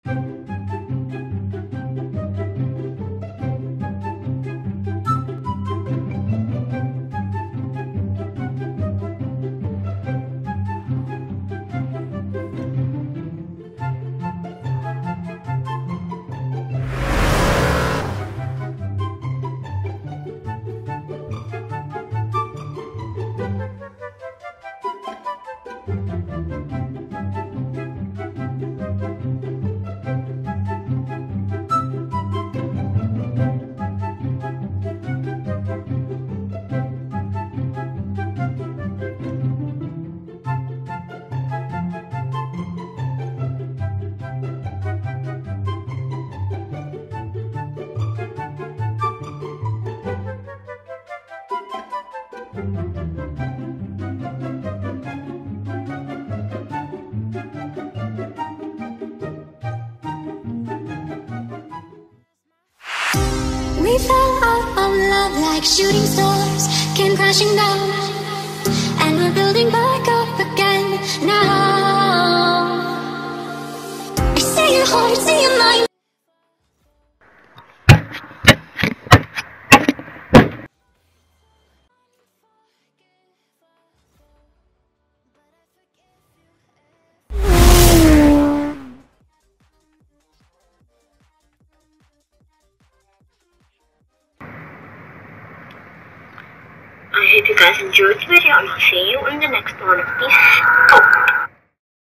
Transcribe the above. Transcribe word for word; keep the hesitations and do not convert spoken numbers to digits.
We fell out of love like shooting stars came crashing down, and we're building back up again now. I see your heart, see your mind. I hope you guys enjoyed the video, and I'll see you in the next one. Peace out.